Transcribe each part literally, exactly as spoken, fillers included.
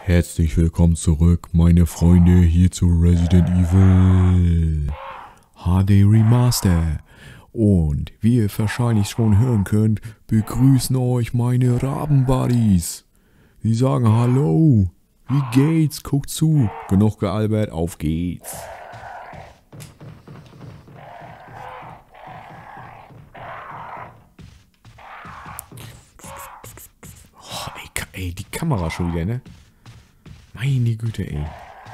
Herzlich willkommen zurück, meine Freunde, hier zu Resident Evil H D Remaster. Und wie ihr wahrscheinlich schon hören könnt, begrüßen euch meine Rabenbuddies. Die sagen Hallo, wie geht's, guckt zu, genug gealbert, auf geht's. Oh, ey, Ka- ey, die Kamera schon wieder, ne? Meine Güte, ey.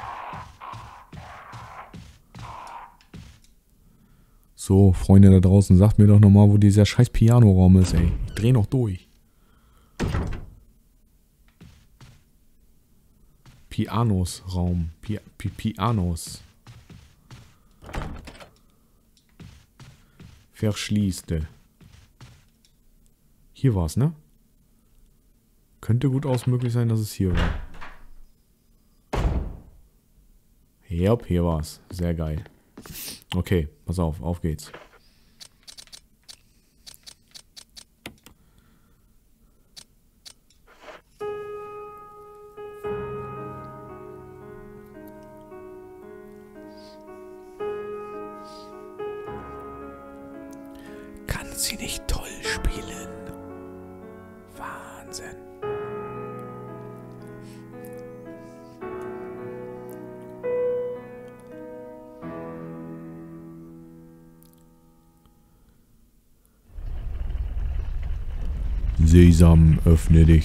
So, Freunde da draußen, sagt mir doch nochmal, wo dieser scheiß Pianoraum ist, ey. Ich dreh noch durch. Pianos-Raum. Pi Pi Pianos. Verschließte. Hier war's, ne? Könnte gut aus möglich sein, dass es hier war. Yep, hier war's. Sehr geil. Okay, pass auf, auf geht's. Kann sie nicht toll spielen? Wahnsinn. Sesam, öffne dich.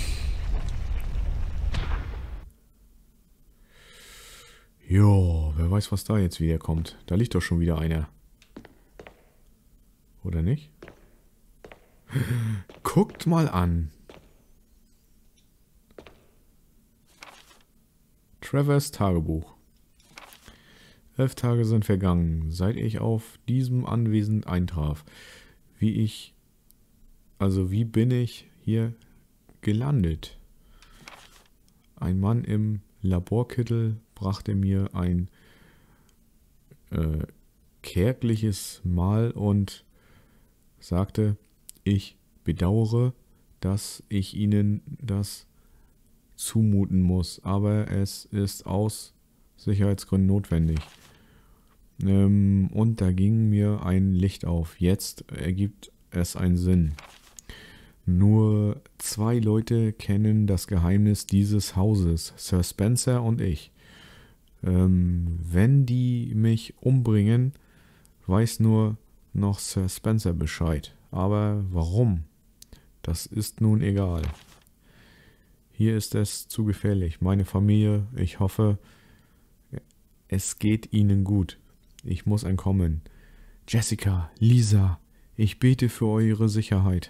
Jo, wer weiß, was da jetzt wieder kommt. Da liegt doch schon wieder einer. Oder nicht? Guckt mal an. Travers Tagebuch. Elf Tage sind vergangen, seit ich auf diesem Anwesen eintraf. Wie ich... Also wie bin ich hier gelandet? Ein Mann im Laborkittel brachte mir ein äh, kärgliches Mahl und sagte, ich bedauere, dass ich Ihnen das zumuten muss, aber es ist aus Sicherheitsgründen notwendig. Ähm, und da ging mir ein Licht auf. Jetzt ergibt es einen Sinn. Nur zwei Leute kennen das Geheimnis dieses Hauses, Sir Spencer und ich. Ähm, wenn die mich umbringen, weiß nur noch Sir Spencer Bescheid. Aber warum? Das ist nun egal. Hier ist es zu gefährlich. Meine Familie, ich hoffe, es geht ihnen gut. Ich muss entkommen. Jessica, Lisa, ich bete für eure Sicherheit.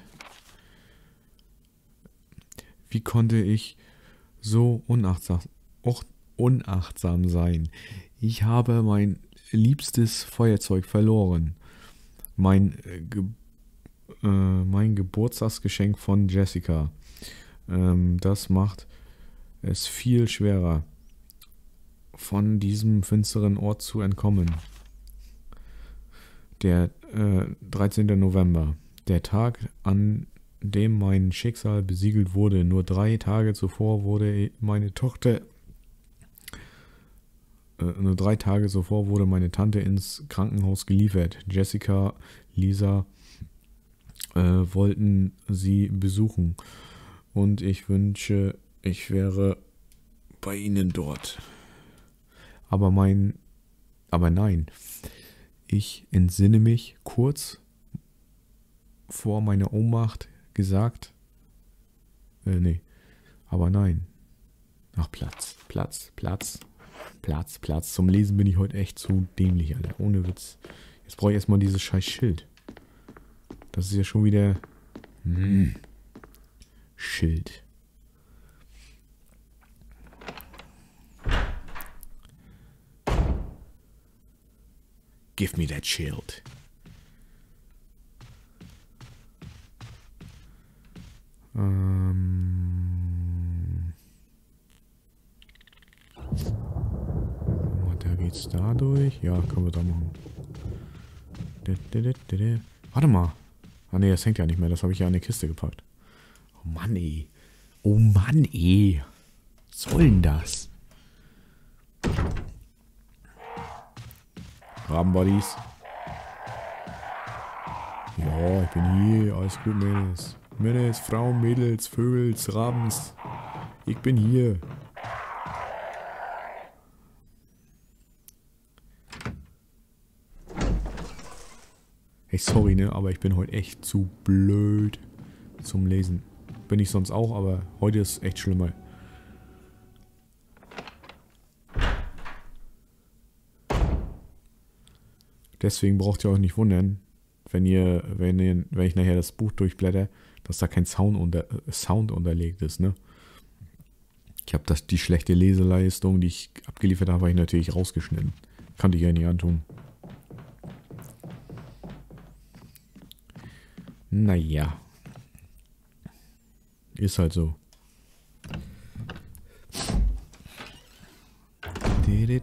Wie konnte ich so unachtsam, auch unachtsam sein? Ich habe mein liebstes Feuerzeug verloren. Mein, äh, Ge äh, mein Geburtstagsgeschenk von Jessica. Ähm, das macht es viel schwerer, von diesem finsteren Ort zu entkommen. Der äh, dreizehnte November. Der Tag, an dem mein Schicksal besiegelt wurde. Nur drei Tage zuvor wurde meine Tochter, äh, nur drei Tage zuvor wurde meine Tante ins Krankenhaus geliefert. Jessica, Lisa äh, wollten sie besuchen und ich wünsche, ich wäre bei ihnen dort. Aber mein, aber nein, ich entsinne mich kurz vor meiner Ohnmacht gesagt, äh, nee, aber nein. Ach, Platz, Platz, Platz, Platz, Platz. Zum Lesen bin ich heute echt zu dämlich, Alter. Ohne Witz. Jetzt brauche ich erstmal dieses scheiß Schild. Das ist ja schon wieder... Hm. Schild. Give me that shield. Ähm... Da geht's da durch. Ja, können wir da machen. Warte mal. Ah ne, das hängt ja nicht mehr. Das habe ich ja in eine Kiste gepackt. Oh Mann, ey. Oh Mann, ey. Was soll denn das? Rabenbuddies. Ja, ich bin hier. Alles gut, Mädels. Mädels, Frauen, Mädels, Vögels, Rabens. Ich bin hier. Hey, sorry, ne, aber ich bin heute echt zu blöd zum Lesen. Bin ich sonst auch, aber heute ist echt schlimmer. Deswegen braucht ihr euch nicht wundern, wenn ihr, wenn ihr, wenn ich nachher das Buch durchblätter, dass da kein Sound, unter, Sound unterlegt ist, ne? Ich habe das, die schlechte Leseleistung, die ich abgeliefert habe, habe ich natürlich rausgeschnitten. Kannte ich ja nicht antun. Naja. Ist halt so. Gib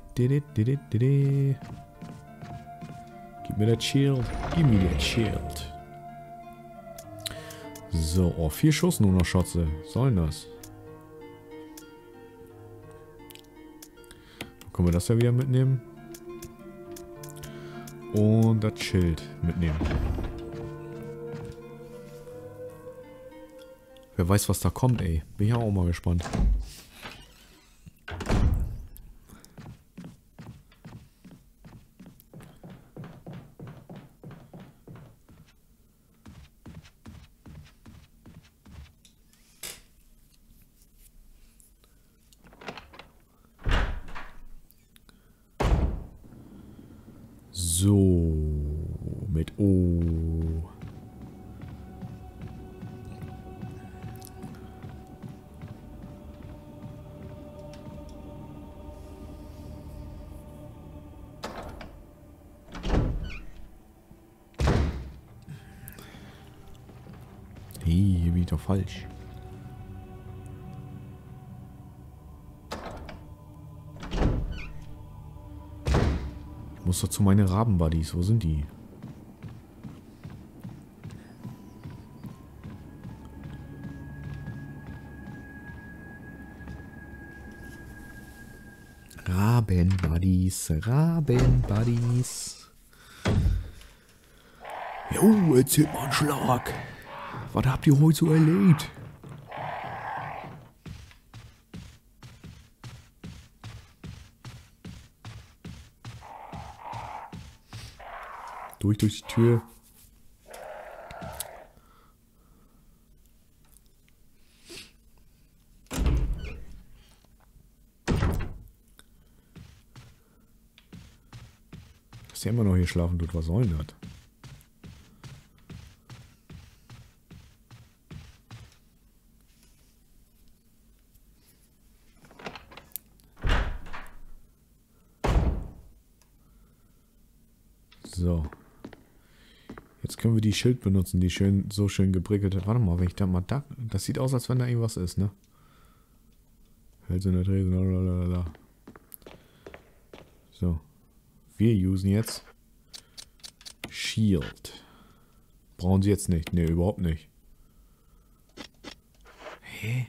mir das Shield. Gib mir das Shield. So, oh, vier Schuss nur noch, Schotze. Sollen das? Können wir das ja wieder mitnehmen? Und das Schild mitnehmen. Wer weiß, was da kommt, ey. Bin ja auch mal gespannt. So, mit O. Hey, hier bin ich doch falsch. Ich muss doch zu meinen Rabenbuddies. Wo sind die? Rabenbuddies, Rabenbuddies. Jo, erzählt mal einen Schlag. Was habt ihr heute so erlebt? Durch, durch die Tür. Dass der immer noch hier schlafen tut, was soll denn das? So. Jetzt können wir die Schild benutzen, die schön, so schön gebrickelt hat. Warte mal, wenn ich da mal da... Das sieht aus, als wenn da irgendwas ist, ne? Hälse in der Tresen, lalalala. So. Wir usen jetzt Shield. Brauchen sie jetzt nicht. Ne, überhaupt nicht. Hä?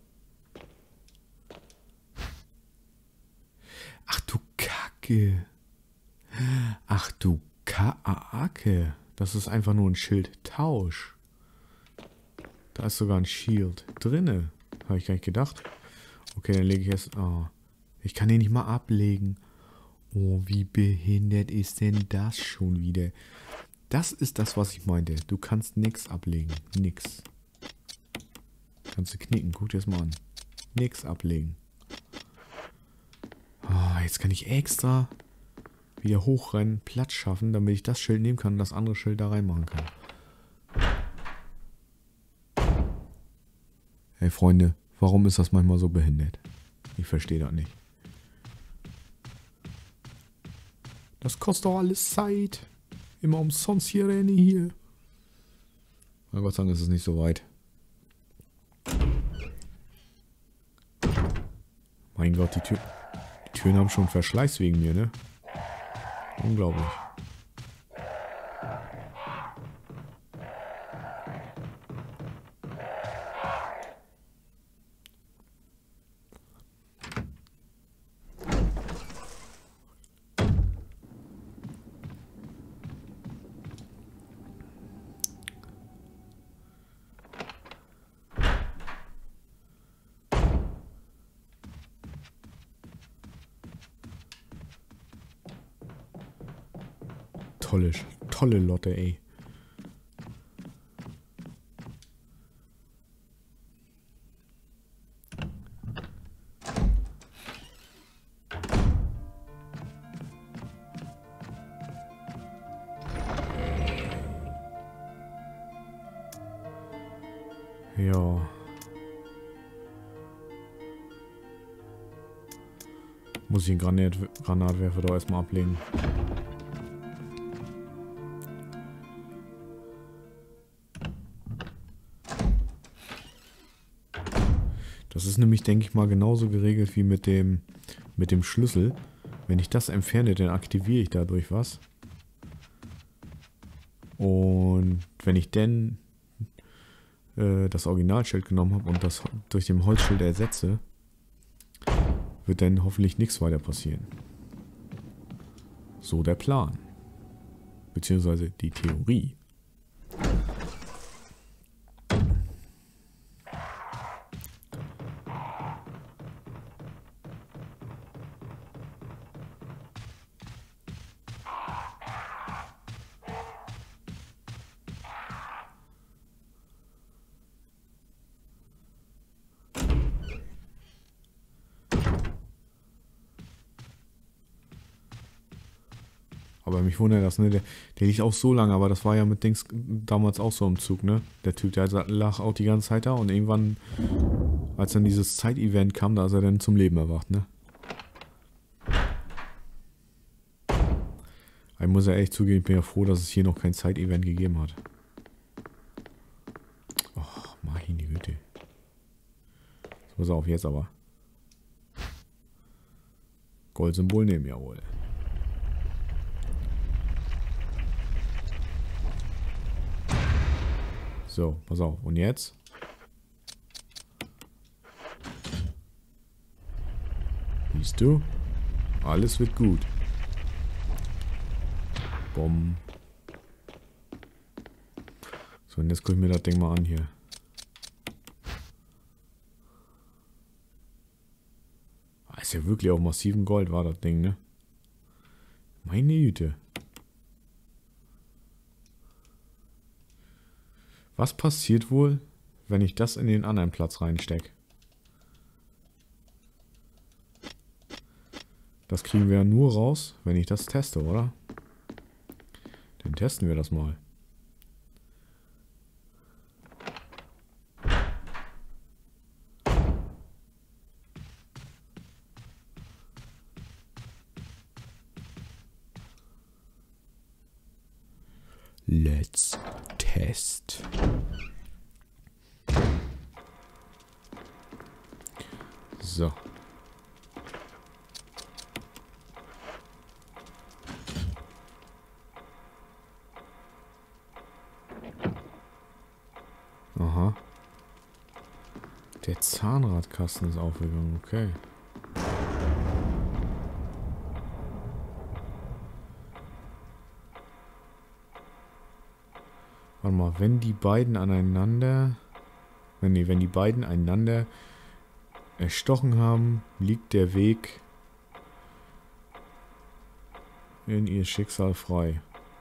Ach du Kacke. Ach du Kacke. Das ist einfach nur ein Schildtausch. Da ist sogar ein Shield drinne. Habe ich gar nicht gedacht. Okay, dann lege ich es... Oh, ich kann den nicht mal ablegen. Oh, wie behindert ist denn das schon wieder? Das ist das, was ich meinte. Du kannst nichts ablegen. Nix. Kannst du knicken. Guck dir das mal an. Nix ablegen. Oh, jetzt kann ich extra wieder hochrennen, Platz schaffen, damit ich das Schild nehmen kann und das andere Schild da reinmachen kann. Hey Freunde, warum ist das manchmal so behindert? Ich verstehe das nicht. Das kostet doch alles Zeit. Immer umsonst hier rennen hier. Na Gott sei Dank ist es nicht so weit. Mein Gott, die, Tür, die Türen haben schon Verschleiß wegen mir, ne? Unglaublich. tolle, tolle Lotte, ey. Ja. Muss ich den Granat Granatwerfer doch erstmal ablegen. Das ist nämlich, denke ich mal, genauso geregelt wie mit dem, mit dem Schlüssel. Wenn ich das entferne, dann aktiviere ich dadurch was. Und wenn ich dann äh, das Originalschild genommen habe und das durch dem Holzschild ersetze, wird dann hoffentlich nichts weiter passieren. So der Plan. Beziehungsweise die Theorie. Aber mich wundert das, ne? Der, der liegt auch so lange, aber das war ja mit Dings damals auch so im Zug, ne? Der Typ, der lag auch die ganze Zeit da und irgendwann, als dann dieses Zeitevent kam, da ist er dann zum Leben erwacht, ne? Ich muss ja echt zugeben, ich bin ja froh, dass es hier noch kein Zeitevent gegeben hat. Och, meine Güte. So, pass auf, jetzt aber. Goldsymbol nehmen, jawohl. So, pass auf. Und jetzt? Siehst du? Alles wird gut. Bumm. So, und jetzt guck ich mir das Ding mal an hier. Ah, ist ja wirklich auf massivem Gold, war das Ding, ne? Meine Güte. Was passiert wohl, wenn ich das in den anderen Platz reinstecke? Das kriegen wir ja nur raus, wenn ich das teste, oder? Dann testen wir das mal. Let's test. So. Aha. Der Zahnradkasten ist aufgegangen, okay. Warte mal, wenn die beiden aneinander... Wenn, nee, wenn die beiden einander erstochen haben, liegt der Weg in ihr Schicksal frei.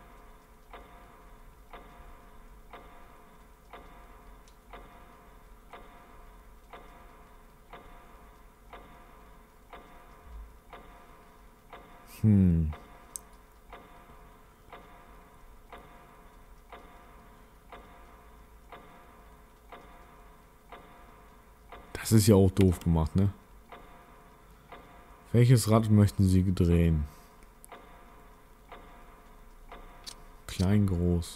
Hm. Das ist ja auch doof gemacht, ne? Welches Rad möchten Sie drehen? Klein, groß.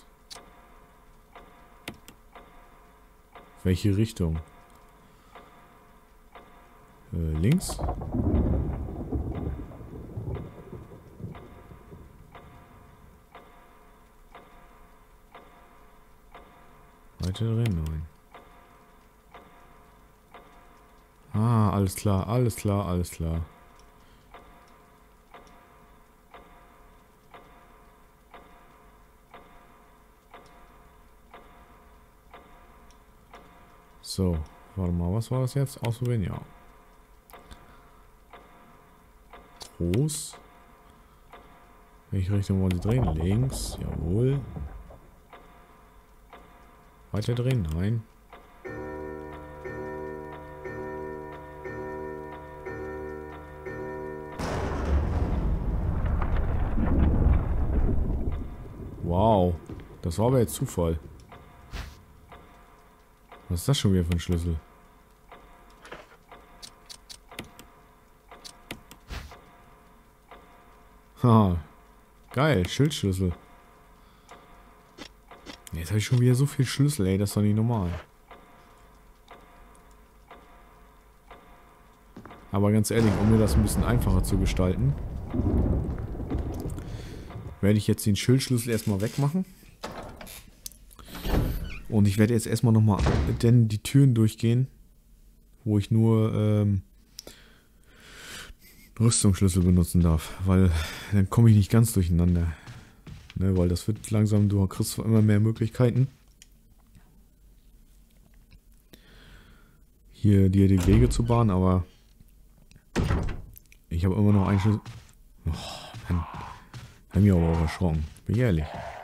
Welche Richtung? Äh, links? Weiter drehen? Nein. Ah, alles klar, alles klar, alles klar. So, warte mal, was war das jetzt? Ausprobieren, ja. Groß. Welche Richtung wollen Sie drehen? Links. Jawohl. Weiter drehen? Nein. Wow. Das war aber jetzt Zufall. Was ist das schon wieder für ein Schlüssel? Haha. Geil, Schildschlüssel. Jetzt habe ich schon wieder so viel Schlüssel, ey, das ist doch nicht normal. Aber ganz ehrlich, um mir das ein bisschen einfacher zu gestalten, werde ich jetzt den Schildschlüssel erstmal wegmachen. Und ich werde jetzt erstmal nochmal denn die Türen durchgehen, wo ich nur ähm, Rüstungsschlüssel benutzen darf, weil dann komme ich nicht ganz durcheinander. Ne, weil das wird langsam, du kriegst zwar immer mehr Möglichkeiten, hier dir die Wege zu bahnen, aber ich habe immer noch einen Schlüssel. Oh, Mann. Hab mich aber auch erschrocken. Bin ich ehrlich.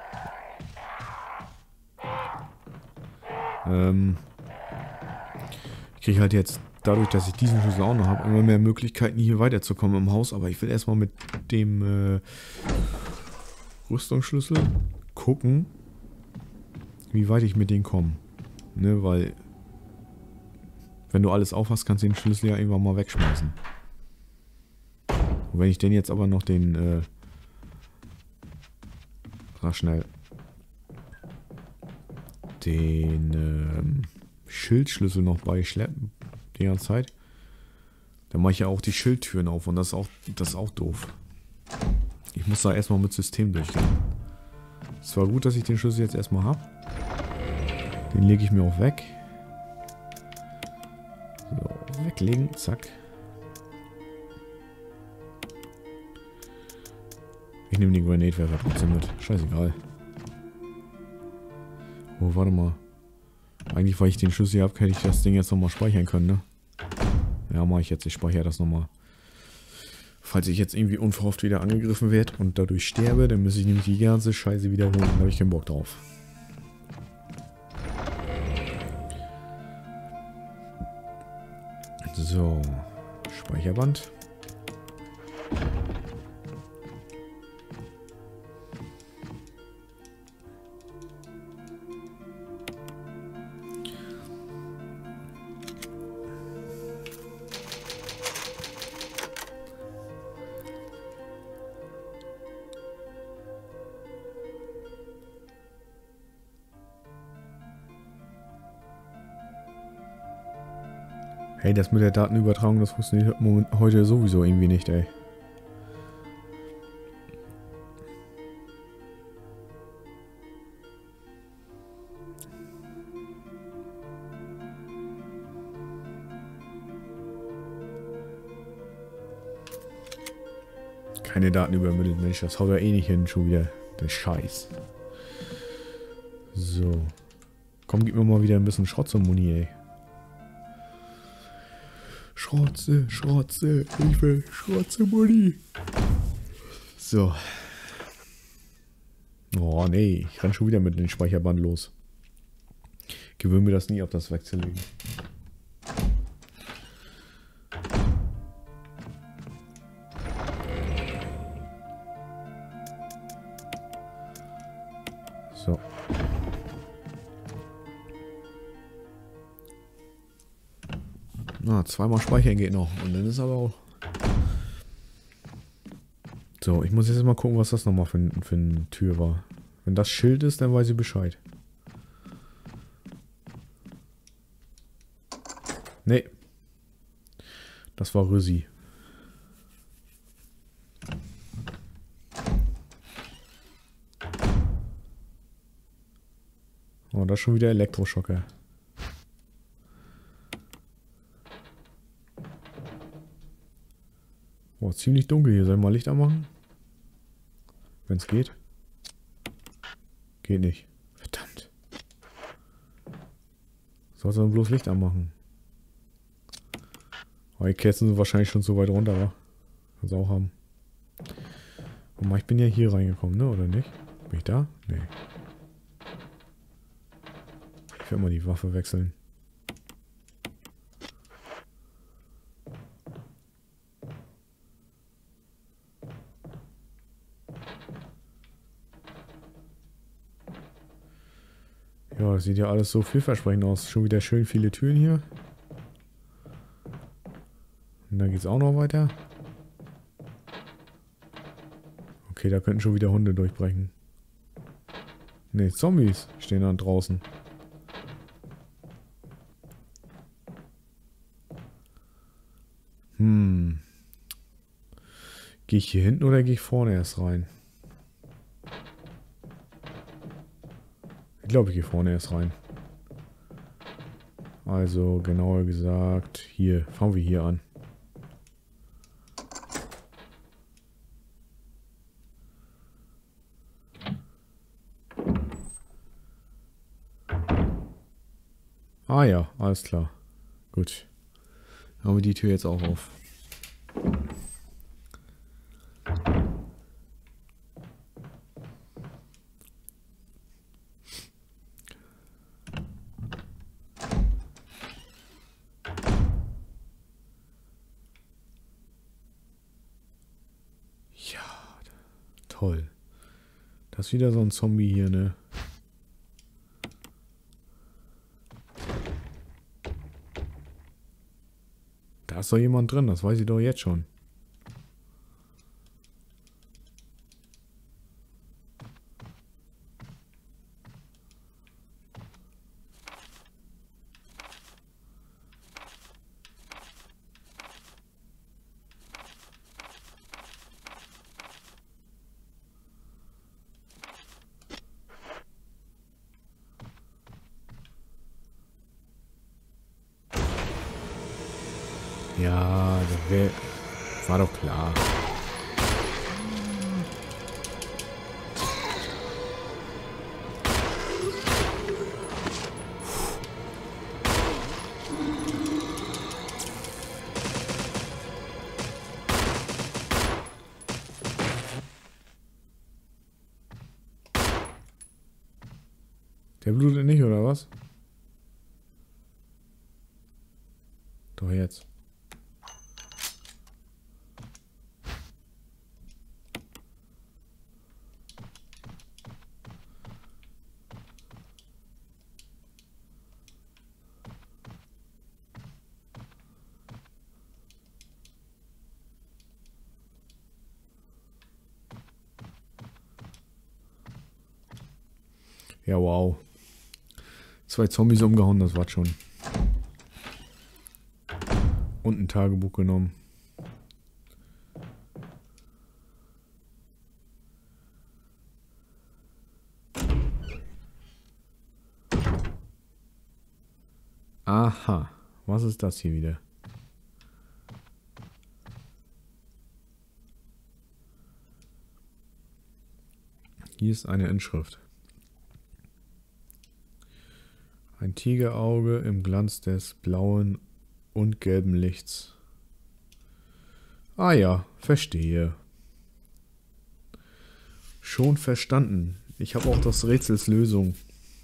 Ähm, ich kriege halt jetzt, dadurch, dass ich diesen Schlüssel auch noch habe, immer mehr Möglichkeiten, hier weiterzukommen im Haus. Aber ich will erstmal mit dem äh, Rüstungsschlüssel gucken, wie weit ich mit denen komme. Ne, weil, wenn du alles aufhast, kannst du den Schlüssel ja irgendwann mal wegschmeißen. Und wenn ich denn jetzt aber noch den, äh, sag schnell, den ähm, Schildschlüssel noch beischleppen, die ganze Zeit, dann mache ich ja auch die Schildtüren auf und das ist auch, das ist auch doof. Ich muss da erstmal mit System durchgehen. Es war gut, dass ich den Schlüssel jetzt erstmal habe. Den lege ich mir auch weg. So, weglegen, zack. Ich nehme den Granatwerfer trotzdem mit. Scheißegal. Oh, warte mal. Eigentlich, weil ich den Schlüssel habe, hätte ich das Ding jetzt nochmal speichern können, ne? Ja, mache ich jetzt. Ich speichere das nochmal. Falls ich jetzt irgendwie unverhofft wieder angegriffen werde und dadurch sterbe, dann muss ich nämlich die ganze Scheiße wiederholen. Da habe ich keinen Bock drauf. So. Speicherband. Hey, das mit der Datenübertragung, das funktioniert heute sowieso irgendwie nicht, ey. Keine Daten übermittelt, Mensch, das haut ja eh nicht hin, schon wieder. Der Scheiß. So. Komm, gib mir mal wieder ein bisschen Schrott zum Muni, ey. Schrotze, Schrotze, ich will Schrotze, Muni. So. Oh, nee, ich renn schon wieder mit dem Speicherband los. Gewöhne mir das nie, auf das wegzulegen. So. Na, zweimal speichern geht noch. Und dann ist aber auch... So, ich muss jetzt mal gucken, was das nochmal für, für eine Tür war. Wenn das Schild ist, dann weiß ich Bescheid. Nee. Das war Rüssi. Oh, das ist schon wieder Elektroschocker. Oh, ziemlich dunkel hier. Soll ich mal Licht anmachen? Wenn es geht. Geht nicht. Verdammt. Sollst du bloß Licht anmachen? Oh, die Kerzen sind wahrscheinlich schon so weit runter, wa? Kannst du auch haben. Guck mal, ich bin ja hier reingekommen, ne? Oder nicht? Bin ich da? Nee. Ich werde mal die Waffe wechseln. Ja, das sieht ja alles so vielversprechend aus. Schon wieder schön viele Türen hier. Und dann geht's auch noch weiter. Okay, da könnten schon wieder Hunde durchbrechen. Ne, Zombies stehen da draußen. Hm. Gehe ich hier hinten oder gehe ich vorne erst rein? Ich glaube, ich gehe vorne erst rein. Also, genauer gesagt, hier. Fangen wir hier an. Ah ja, alles klar. Gut. Haben wir die Tür jetzt auch auf. Ja, toll. Das ist wieder so ein Zombie hier, ne? Da ist doch jemand drin, das weiß ich doch jetzt schon. Ja, das wär, war doch klar. Der blutet nicht, oder was? Doch jetzt. Ja, wow. Zwei Zombies umgehauen, das war's schon. Und ein Tagebuch genommen. Aha. Was ist das hier wieder? Hier ist eine Inschrift. Ein Tigerauge im Glanz des blauen und gelben Lichts. Ah ja, verstehe. Schon verstanden. Ich habe auch das Rätsels Lösung.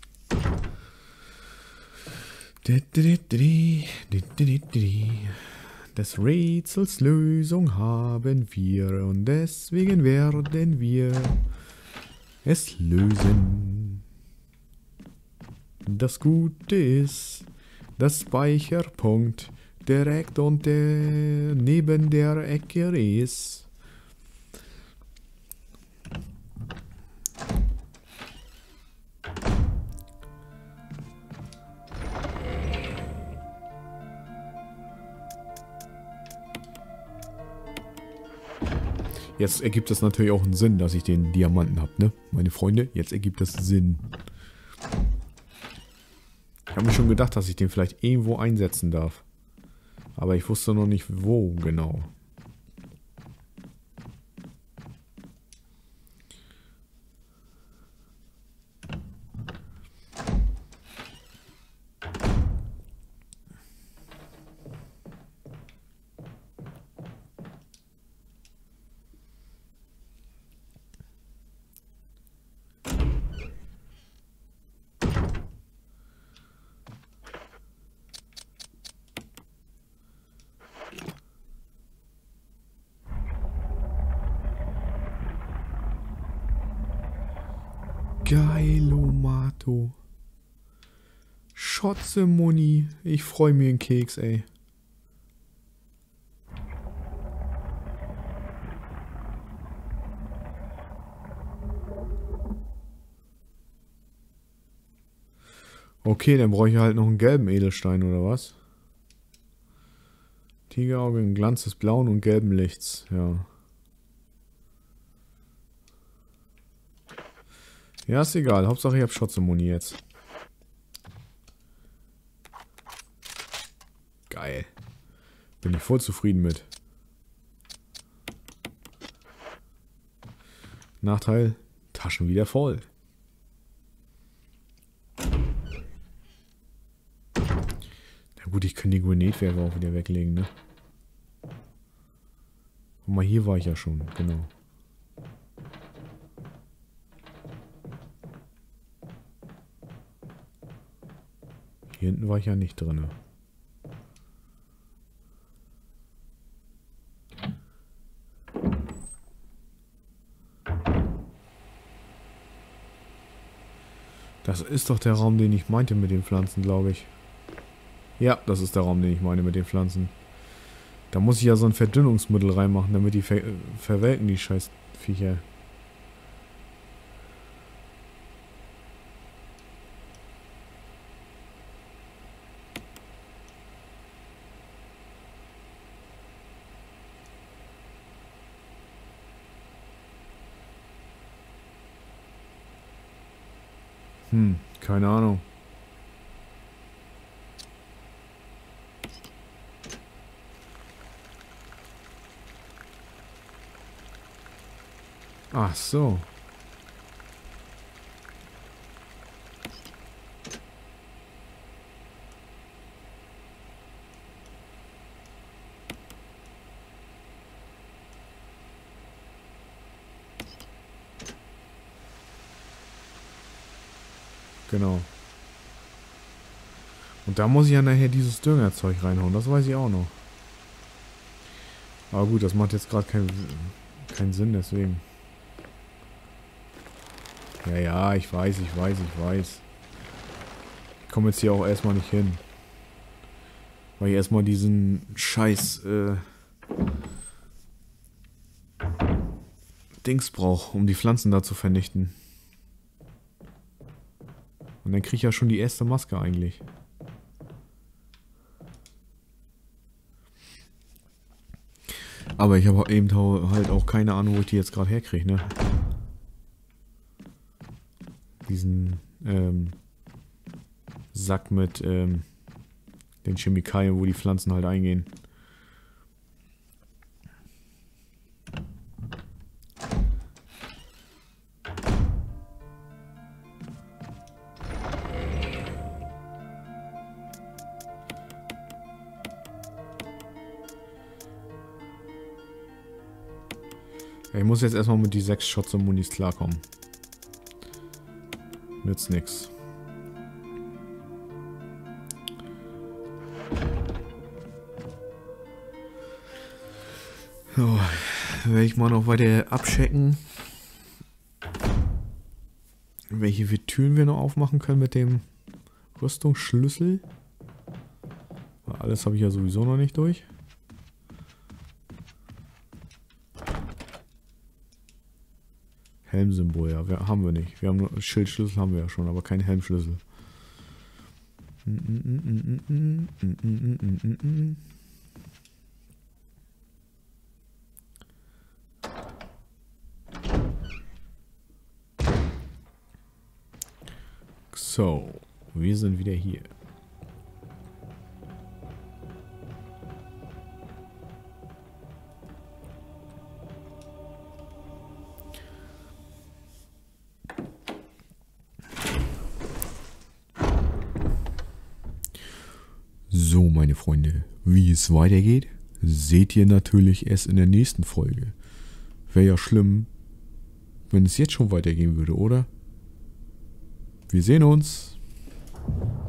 Des Rätsels Lösung haben wir und deswegen werden wir es lösen. Das Gute ist, das Speicherpunkt direkt unter neben der Ecke ist. Jetzt ergibt es natürlich auch einen Sinn, dass ich den Diamanten habe, ne? Meine Freunde, jetzt ergibt es Sinn. Ich habe mir schon gedacht, dass ich den vielleicht irgendwo einsetzen darf. Aber ich wusste noch nicht, wo genau. Geilomato. Schotze Muni. Ich freue mich einen Keks, ey. Okay, dann brauche ich halt noch einen gelben Edelstein, oder was? Tigerauge im Glanz des blauen und gelben Lichts, ja. Ja, ist egal. Hauptsache ich habe Schotze-Muni jetzt. Geil. Bin ich voll zufrieden mit. Nachteil, Taschen wieder voll. Na gut, ich kann die Grenadwerfer auch wieder weglegen, ne? Guck mal, hier war ich ja schon, genau. Hier hinten war ich ja nicht drin. Das ist doch der Raum, den ich meinte mit den Pflanzen, glaube ich. Ja, das ist der Raum, den ich meine mit den Pflanzen. Da muss ich ja so ein Verdünnungsmittel reinmachen, damit die ver verwelken, die scheiß Viecher. Hm, keine Ahnung. Ach so. Genau. Und da muss ich ja nachher dieses Düngerzeug reinhauen. Das weiß ich auch noch. Aber gut, das macht jetzt gerade keinen keinen Sinn, deswegen. Ja, ja, ich weiß, ich weiß, ich weiß. Ich komme jetzt hier auch erstmal nicht hin. Weil ich erstmal diesen Scheiß äh, Dings brauche, um die Pflanzen da zu vernichten. Und dann kriege ich ja schon die erste Maske eigentlich. Aber ich habe eben halt auch keine Ahnung, wo ich die jetzt gerade herkriege, ne? Diesen ähm, Sack mit ähm, den Chemikalien, wo die Pflanzen halt eingehen. Ich muss jetzt erstmal mit die sechs Shots und Munis klarkommen. Nützt nix. So, werde ich mal noch weiter abchecken, welche Türen wir noch aufmachen können mit dem Rüstungsschlüssel. Alles habe ich ja sowieso noch nicht durch. Helmsymbol, ja, wir, haben wir nicht. Wir haben nur Schildschlüssel, haben wir ja schon, aber keinen Helmschlüssel. So, wir sind wieder hier. So, meine Freunde, wie es weitergeht, seht ihr natürlich erst in der nächsten Folge. Wäre ja schlimm, wenn es jetzt schon weitergehen würde, oder? Wir sehen uns.